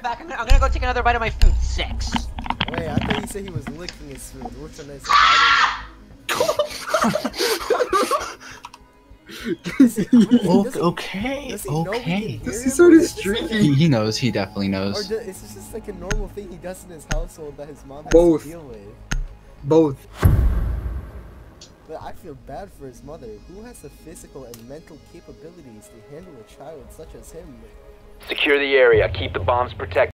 right back. I'm gonna go take another bite of my food. 6. Wait, I thought you said he was licking his food. Which one is it? Okay. Does he started streaking. He knows. He definitely Or knows. is this just like a normal thing he does in his household that his mom has Both. to deal with? Both. But I feel bad for his mother. Who has the physical and mental capabilities to handle a child such as him? Secure the area. Keep the bombs protected.